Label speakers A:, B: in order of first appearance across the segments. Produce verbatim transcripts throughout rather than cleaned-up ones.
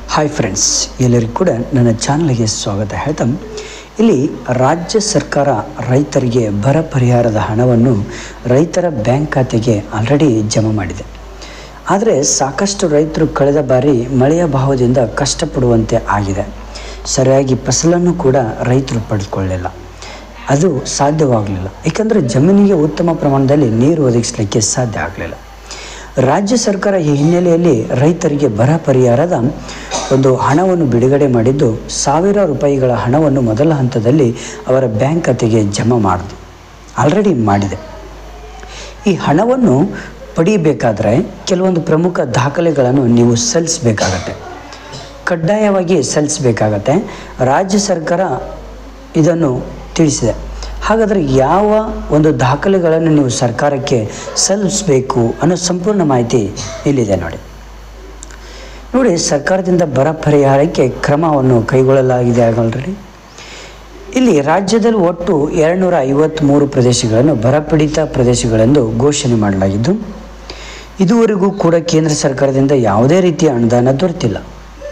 A: Hi friends, ಎಲ್ಲರಿಗೂ ಕೂಡ ನನ್ನ ಚಾನಲ್ಗೆ ಸ್ವಾಗತ ಹೇಳ್ತಾ, ಇಲ್ಲಿ ರಾಜ್ಯ ಸರ್ಕಾರ ರೈತರಿಗೆ ಬರ ಪರಿಹಾರದ ಹಣವನ್ನು ರೈತರ ಬ್ಯಾಂಕ್ ಖಾತೆಗೆ ಆಲ್ರೆಡಿ ಜಮಾ ಮಾಡಿದೆ. ಆದರೆ ಸಾಕಷ್ಟು ರೈತರು ಕಳೆದ ಬಾರಿ ಮಳೆಯ ಅಭಾವದಿಂದ ಕಷ್ಟಪಡುವಂತೆ ಆಗಿದೆ. ಸರಿಯಾಗಿ ಫಸಲನ್ನು ಕೂಡ ರೈತರು ಪಡೆದುಕೊಳ್ಳಲಿಲ್ಲ. ಅದು ಸಾಧ್ಯವಾಗಲಿಲ್ಲ, ಏಕೆಂದರೆ ಜಮೀನಿಗೆ ಉತ್ತಮ ಪ್ರಮಾಣದಲ್ಲಿ ನೀರು ಒದಗಿಸಲಿಕ್ಕೆ ಸಾಧ್ಯ ಆಗಲಿಲ್ಲ. ರಾಜ್ಯ ಸರ್ಕಾರ ಈ ಹಿನ್ನೆಲೆಯಲ್ಲಿ ರೈತರಿಗೆ ಬರ ಪರಿಹಾರದ ಒಂದು ಹಣವನ್ನು ಬಿಡುಗಡೆ ಮಾಡಿದ್ದು, ಸಾವಿರ ರೂಪಾಯಿಗಳ ಹಣವನ್ನು ಮೊದಲ ಹಂತದಲ್ಲಿ ಅವರ ಬ್ಯಾಂಕ್ ಖಾತೆಗೆ ಜಮಾ ಮಾಡಿದೆ ಆಲ್ರೆಡಿ ಮಾಡಿದೆ. ಈ ಹಣವನ್ನು ಪಡೆಯಬೇಕಾದ್ರೆ ಕೆಲವೊಂದು ಪ್ರಮುಖ ದಾಖಲೆಗಳನ್ನು ನೀವು ಸಲ್ಲಿಸಬೇಕಾಗತ್ತೆ, ಕಡ್ಡಾಯವಾಗಿ ಸಲ್ಲಿಸಬೇಕಾಗತ್ತೆ. ರಾಜ್ಯ ಸರ್ಕಾರ ಇದನ್ನು ತಿಳಿಸಿದೆ. ಹಾಗಾದರೆ ಯಾವ ಒಂದು ದಾಖಲೆಗಳನ್ನು ನೀವು ಸರ್ಕಾರಕ್ಕೆ ಸಲ್ಲಿಸಬೇಕು ಅನ್ನೋ ಸಂಪೂರ್ಣ ಮಾಹಿತಿ ಇಲ್ಲಿದೆ ನೋಡಿ. ನೋಡಿ, ಸರ್ಕಾರದಿಂದ ಬರ ಪರಿಹಾರಕ್ಕೆ ಕ್ರಮವನ್ನು ಕೈಗೊಳ್ಳಲಾಗಿದೆ ಆಲ್ರೆಡಿ. ಇಲ್ಲಿ ರಾಜ್ಯದಲ್ಲಿ ಒಟ್ಟು ಎರಡುನೂರ ಐವತ್ತ್ಮೂರು ಪ್ರದೇಶಗಳನ್ನು ಬರಪೀಡಿತ ಪ್ರದೇಶಗಳೆಂದು ಘೋಷಣೆ ಮಾಡಲಾಗಿದ್ದು, ಇದುವರೆಗೂ ಕೂಡ ಕೇಂದ್ರ ಸರ್ಕಾರದಿಂದ ಯಾವುದೇ ರೀತಿಯ ಅನುದಾನ ದೊರೆತಿಲ್ಲ.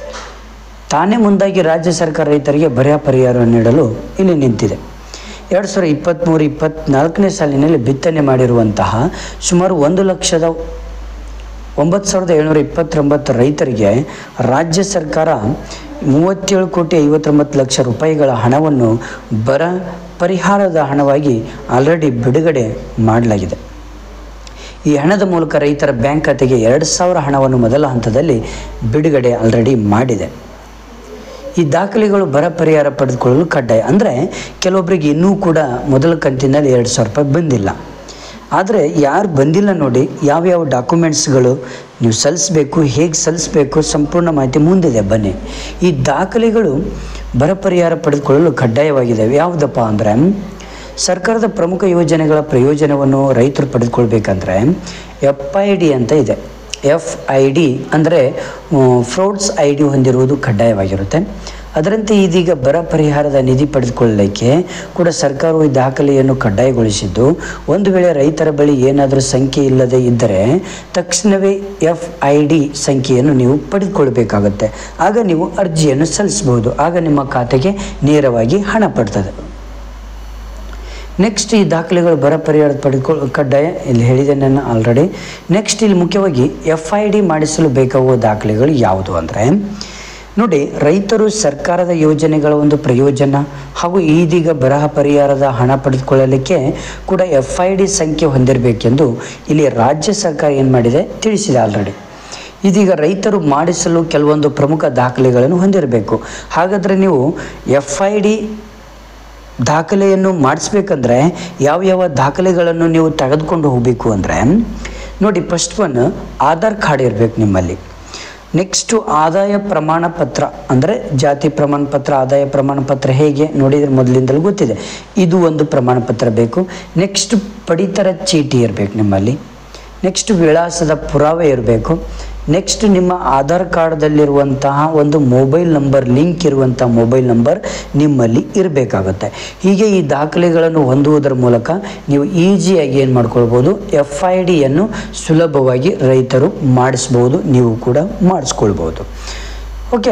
A: ತಾನೇ ಮುಂದಾಗಿ ರಾಜ್ಯ ಸರ್ಕಾರ ರೈತರಿಗೆ ಬರ ಪರಿಹಾರವನ್ನು ನೀಡಲು ಇಲ್ಲಿ ನಿಂತಿದೆ. ಎರಡು ಸಾವಿರದ ಇಪ್ಪತ್ತ್ಮೂರು ಇಪ್ಪತ್ತ್ನಾಲ್ಕನೇ ಸಾಲಿನಲ್ಲಿ ಬಿತ್ತನೆ ಮಾಡಿರುವಂತಹ ಸುಮಾರು ಒಂದು ಲಕ್ಷದ ಒಂಬತ್ತು ಸಾವಿರದ ಏಳ್ನೂರ ಇಪ್ಪತ್ತೊಂಬತ್ತು ರೈತರಿಗೆ ರಾಜ್ಯ ಸರ್ಕಾರ ಮೂವತ್ತೇಳು ಕೋಟಿ ಐವತ್ತೊಂಬತ್ತು ಲಕ್ಷ ರೂಪಾಯಿಗಳ ಹಣವನ್ನು ಬರ ಪರಿಹಾರದ ಹಣವಾಗಿ ಆಲ್ರೆಡಿ ಬಿಡುಗಡೆ ಮಾಡಲಾಗಿದೆ. ಈ ಹಣದ ಮೂಲಕ ರೈತರ ಬ್ಯಾಂಕ್ ಖಾತೆಗೆ ಎರಡು ಸಾವಿರ ಹಣವನ್ನು ಮೊದಲ ಹಂತದಲ್ಲಿ ಬಿಡುಗಡೆ ಆಲ್ರೆಡಿ ಮಾಡಿದೆ. ಈ ದಾಖಲೆಗಳು ಬರ ಪರಿಹಾರ ಪಡೆದುಕೊಳ್ಳಲು ಕಡ್ಡಾಯ. ಅಂದರೆ ಕೆಲವೊಬ್ಬರಿಗೆ ಇನ್ನೂ ಕೂಡ ಮೊದಲ ಕಂತಿನಲ್ಲಿ ಎರಡು ಸಾವಿರ ರೂಪಾಯಿ ಬಂದಿಲ್ಲ. ಆದರೆ ಯಾರು ಬಂದಿಲ್ಲ ನೋಡಿ, ಯಾವ್ಯಾವ ಡಾಕ್ಯುಮೆಂಟ್ಸ್ಗಳು ನೀವು ಸಲ್ಲಿಸಬೇಕು, ಹೇಗೆ ಸಲ್ಲಿಸಬೇಕು, ಸಂಪೂರ್ಣ ಮಾಹಿತಿ ಮುಂದಿದೆ, ಬನ್ನಿ. ಈ ದಾಖಲೆಗಳು ಬರ ಪರಿಹಾರ ಪಡೆದುಕೊಳ್ಳಲು ಕಡ್ಡಾಯವಾಗಿದ್ದಾವೆ. ಯಾವುದಪ್ಪ ಅಂದರೆ, ಸರ್ಕಾರದ ಪ್ರಮುಖ ಯೋಜನೆಗಳ ಪ್ರಯೋಜನವನ್ನು ರೈತರು ಪಡೆದುಕೊಳ್ಬೇಕಂದ್ರೆ ಎಫ್ ಐ ಡಿ ಅಂತ ಇದೆ. ಎಫ್ ಐ ಡಿ ಅಂದರೆ ಫ್ರೂಟ್ಸ್ ಐ ಡಿ ಹೊಂದಿರುವುದು ಕಡ್ಡಾಯವಾಗಿರುತ್ತೆ. ಅದರಂತೆ ಇದೀಗ ಬರ ಪರಿಹಾರದ ನಿಧಿ ಪಡೆದುಕೊಳ್ಳಲಿಕ್ಕೆ ಕೂಡ ಸರ್ಕಾರವು ಈ ದಾಖಲೆಯನ್ನು ಕಡ್ಡಾಯಗೊಳಿಸಿದ್ದು, ಒಂದು ವೇಳೆ ರೈತರ ಬಳಿ ಏನಾದರೂ ಸಂಖ್ಯೆ ಇಲ್ಲದೆ ಇದ್ದರೆ ತಕ್ಷಣವೇ ಎಫ್ ಐ ಡಿ ಸಂಖ್ಯೆಯನ್ನು ನೀವು ಪಡೆದುಕೊಳ್ಬೇಕಾಗುತ್ತೆ. ಆಗ ನೀವು ಅರ್ಜಿಯನ್ನು ಸಲ್ಲಿಸಬಹುದು. ಆಗ ನಿಮ್ಮ ಖಾತೆಗೆ ನೇರವಾಗಿ ಹಣ ಪಡ್ತದೆ. ನೆಕ್ಸ್ಟ್, ಈ ದಾಖಲೆಗಳು ಬರ ಪರಿಹಾರ ಪಡೆದುಕೊಳ್ಳ ಕಡ್ಡಾಯ ಇಲ್ಲಿ ಹೇಳಿದೆ ನಾನು ಆಲ್ರೆಡಿ. ನೆಕ್ಸ್ಟ್, ಇಲ್ಲಿ ಮುಖ್ಯವಾಗಿ ಎಫ್ ಐ ಡಿ ಮಾಡಿಸಲು ಬೇಕಾಗುವ ದಾಖಲೆಗಳು ಯಾವುದು ಅಂದರೆ ನೋಡಿ, ರೈತರು ಸರ್ಕಾರದ ಯೋಜನೆಗಳ ಒಂದು ಪ್ರಯೋಜನ ಹಾಗೂ ಇದೀಗ ಬರಹ ಪರಿಹಾರದ ಹಣ ಪಡೆದುಕೊಳ್ಳಲಿಕ್ಕೆ ಕೂಡ ಎಫ್ ಐ ಡಿ ಸಂಖ್ಯೆ ಹೊಂದಿರಬೇಕೆಂದು ಇಲ್ಲಿ ರಾಜ್ಯ ಸರ್ಕಾರ ಏನು ಮಾಡಿದೆ ತಿಳಿಸಿದೆ ಆಲ್ರೆಡಿ. ಇದೀಗ ರೈತರು ಮಾಡಿಸಲು ಕೆಲವೊಂದು ಪ್ರಮುಖ ದಾಖಲೆಗಳನ್ನು ಹೊಂದಿರಬೇಕು. ಹಾಗಾದರೆ ನೀವು ಎಫ್ ಐ ಡಿ ದಾಖಲೆಯನ್ನು ಮಾಡಿಸ್ಬೇಕಂದ್ರೆ ಯಾವ ಯಾವ ದಾಖಲೆಗಳನ್ನು ನೀವು ತೆಗೆದುಕೊಂಡು ಹೋಗಬೇಕು ಅಂದರೆ ನೋಡಿ, ಫಸ್ಟ್ ಒನ್ ಆಧಾರ್ ಕಾರ್ಡ್ ಇರಬೇಕು ನಿಮ್ಮಲ್ಲಿ. ನೆಕ್ಸ್ಟು ಆದಾಯ ಪ್ರಮಾಣ ಪತ್ರ, ಅಂದರೆ ಜಾತಿ ಪ್ರಮಾಣ ಪತ್ರ, ಆದಾಯ ಪ್ರಮಾಣ ಪತ್ರ ಹೇಗೆ ನೋಡಿದರೆ ಮೊದಲಿಂದಲೂ ಗೊತ್ತಿದೆ. ಇದು ಒಂದು ಪ್ರಮಾಣ ಪತ್ರ ಬೇಕು. ನೆಕ್ಸ್ಟ್ ಪಡಿತರ ಚೀಟಿ ಇರಬೇಕು ನಿಮ್ಮಲ್ಲಿ. ನೆಕ್ಸ್ಟ್ ವಿಳಾಸದ ಪುರಾವೆ ಇರಬೇಕು. ನೆಕ್ಸ್ಟ್ ನಿಮ್ಮ ಆಧಾರ್ ಕಾರ್ಡ್ದಲ್ಲಿರುವಂತಹ ಒಂದು ಮೊಬೈಲ್ ನಂಬರ್, ಲಿಂಕ್ ಇರುವಂಥ ಮೊಬೈಲ್ ನಂಬರ್ ನಿಮ್ಮಲ್ಲಿ ಇರಬೇಕಾಗುತ್ತೆ. ಹೀಗೆ ಈ ದಾಖಲೆಗಳನ್ನು ಹೊಂದುವುದರ ಮೂಲಕ ನೀವು ಈಸಿಯಾಗಿ ಏನು ಮಾಡ್ಕೊಳ್ಬೋದು, ಎಫ್ ಐ ಡಿಯನ್ನು ಸುಲಭವಾಗಿ ರೈತರು ಮಾಡಿಸ್ಬೋದು, ನೀವು ಕೂಡ ಮಾಡಿಸ್ಕೊಳ್ಬೋದು. ಓಕೆ,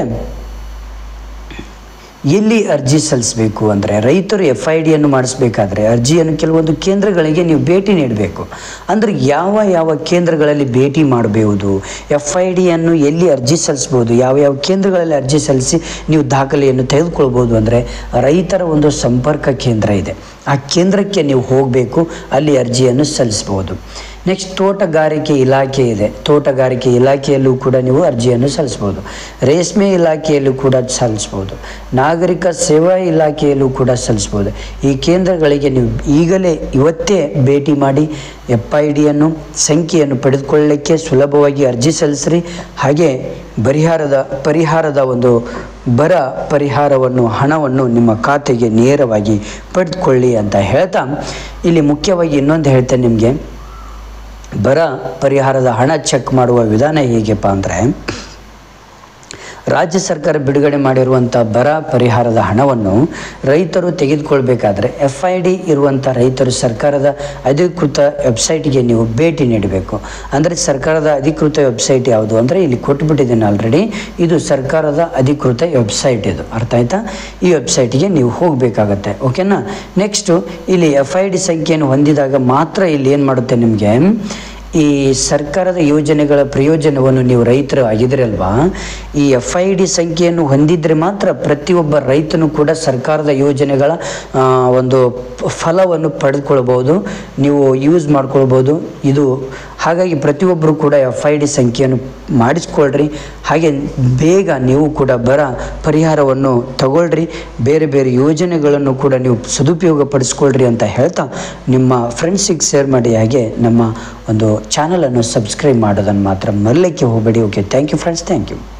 A: ಎಲ್ಲಿ ಅರ್ಜಿ ಸಲ್ಲಿಸಬೇಕು ಅಂದರೆ ರೈತರು ಎಫ್ ಐ ಡಿಯನ್ನು ಮಾಡಿಸ್ಬೇಕಾದ್ರೆ ಅರ್ಜಿಯನ್ನು ಕೆಲವೊಂದು ಕೇಂದ್ರಗಳಿಗೆ ನೀವು ಭೇಟಿ ನೀಡಬೇಕು. ಅಂದರೆ ಯಾವ ಯಾವ ಕೇಂದ್ರಗಳಲ್ಲಿ ಭೇಟಿ ಮಾಡಬಹುದು, ಎಫ್ ಐ ಡಿಯನ್ನು ಎಲ್ಲಿ ಅರ್ಜಿ ಸಲ್ಲಿಸ್ಬೋದು, ಯಾವ ಯಾವ ಕೇಂದ್ರಗಳಲ್ಲಿ ಅರ್ಜಿ ಸಲ್ಲಿಸಿ ನೀವು ದಾಖಲೆಯನ್ನು ತೆಗೆದುಕೊಳ್ಬೋದು ಅಂದರೆ ರೈತರ ಒಂದು ಸಂಪರ್ಕ ಕೇಂದ್ರ ಇದೆ. ಆ ಕೇಂದ್ರಕ್ಕೆ ನೀವು ಹೋಗಬೇಕು, ಅಲ್ಲಿ ಅರ್ಜಿಯನ್ನು ಸಲ್ಲಿಸ್ಬೋದು. ನೆಕ್ಸ್ಟ್, ತೋಟಗಾರಿಕೆ ಇಲಾಖೆ ಇದೆ. ತೋಟಗಾರಿಕೆ ಇಲಾಖೆಯಲ್ಲೂ ಕೂಡ ನೀವು ಅರ್ಜಿಯನ್ನು ಸಲ್ಲಿಸ್ಬೋದು. ರೇಷ್ಮೆ ಇಲಾಖೆಯಲ್ಲೂ ಕೂಡ ಸಲ್ಲಿಸ್ಬೋದು. ನಾಗರಿಕ ಸೇವಾ ಇಲಾಖೆಯಲ್ಲೂ ಕೂಡ ಸಲ್ಲಿಸ್ಬೋದು. ಈ ಕೇಂದ್ರಗಳಿಗೆ ನೀವು ಈಗಲೇ ಇವತ್ತೇ ಭೇಟಿ ಮಾಡಿ ಎಫ್ ಐ ಡಿಯನ್ನು ಸಂಖ್ಯೆಯನ್ನು ಪಡೆದುಕೊಳ್ಳಲಿಕ್ಕೆ ಸುಲಭವಾಗಿ ಅರ್ಜಿ ಸಲ್ಲಿಸ್ರಿ. ಹಾಗೆ ಪರಿಹಾರದ ಪರಿಹಾರದ ಒಂದು ಬರ ಪರಿಹಾರವನ್ನು ಹಣವನ್ನು ನಿಮ್ಮ ಖಾತೆಗೆ ನೇರವಾಗಿ ಪಡೆದುಕೊಳ್ಳಿ ಅಂತ ಹೇಳ್ತಾ, ಇಲ್ಲಿ ಮುಖ್ಯವಾಗಿ ಇನ್ನೊಂದು ಹೇಳ್ತೇನೆ ನಿಮಗೆ. ಬರ ಪರಿಹಾರದ ಹಣ ಚೆಕ್ ಮಾಡುವ ವಿಧಾನ ಹೇಗೆಪ್ಪ ಅಂದರೆ ರಾಜ್ಯ ಸರ್ಕಾರ ಬಿಡುಗಡೆ ಮಾಡಿರುವಂಥ ಬರ ಪರಿಹಾರದ ಹಣವನ್ನು ರೈತರು ತೆಗೆದುಕೊಳ್ಬೇಕಾದ್ರೆ ಎಫ್ ಐ ಡಿ ಇರುವಂಥ ರೈತರು ಸರ್ಕಾರದ ಅಧಿಕೃತ ವೆಬ್ಸೈಟ್ಗೆ ನೀವು ಭೇಟಿ ನೀಡಬೇಕು. ಅಂದರೆ ಸರ್ಕಾರದ ಅಧಿಕೃತ ವೆಬ್ಸೈಟ್ ಯಾವುದು ಅಂದರೆ ಇಲ್ಲಿ ಕೊಟ್ಟುಬಿಟ್ಟಿದ್ದೀನಿ ಆಲ್ರೆಡಿ. ಇದು ಸರ್ಕಾರದ ಅಧಿಕೃತ ವೆಬ್ಸೈಟ್, ಇದು ಅರ್ಥ ಆಯ್ತಾ? ಈ ವೆಬ್ಸೈಟ್ಗೆ ನೀವು ಹೋಗಬೇಕಾಗತ್ತೆ. ಓಕೆನಾ? ನೆಕ್ಸ್ಟು ಇಲ್ಲಿ ಎಫ್ ಐ ಡಿ ಸಂಖ್ಯೆಯನ್ನು ಹೊಂದಿದಾಗ ಮಾತ್ರ ಇಲ್ಲಿ ಏನು ಮಾಡುತ್ತೆ ನಿಮಗೆ ಈ ಸರ್ಕಾರದ ಯೋಜನೆಗಳ ಪ್ರಯೋಜನವನ್ನು ನೀವು ರೈತರು ಆಗಿದ್ರಲ್ವಾ, ಈ ಎಫ್ ಐ ಡಿ ಸಂಖ್ಯೆಯನ್ನು ಹೊಂದಿದ್ರೆ ಮಾತ್ರ ಪ್ರತಿಯೊಬ್ಬ ರೈತನು ಕೂಡ ಸರ್ಕಾರದ ಯೋಜನೆಗಳ ಒಂದು ಫಲವನ್ನು ಪಡೆದುಕೊಳ್ಬೋದು, ನೀವು ಯೂಸ್ ಮಾಡ್ಕೊಳ್ಬೋದು. ಇದು ಹಾಗಾಗಿ ಪ್ರತಿಯೊಬ್ಬರು ಕೂಡ ಎಫ್ ಐ ಡಿ ಸಂಖ್ಯೆಯನ್ನು ಮಾಡಿಸ್ಕೊಳ್ರಿ. ಹಾಗೆ ಬೇಗ ನೀವು ಕೂಡ ಬರ ಪರಿಹಾರವನ್ನು ತಗೊಳ್ರಿ, ಬೇರೆ ಬೇರೆ ಯೋಜನೆಗಳನ್ನು ಕೂಡ ನೀವು ಸದುಪಯೋಗ ಪಡಿಸ್ಕೊಳ್ರಿ ಅಂತ ಹೇಳ್ತಾ ನಿಮ್ಮ ಫ್ರೆಂಡ್ಸಿಗೆ ಶೇರ್ ಮಾಡಿ. ಹಾಗೆ ನಮ್ಮ ಒಂದು ಚಾನಲನ್ನು ಸಬ್ಸ್ಕ್ರೈಬ್ ಮಾಡೋದನ್ನು ಮಾತ್ರ ಮರಲಿಕ್ಕೆ ಹೋಗಬೇಡಿ. Okay, thank you friends, thank you.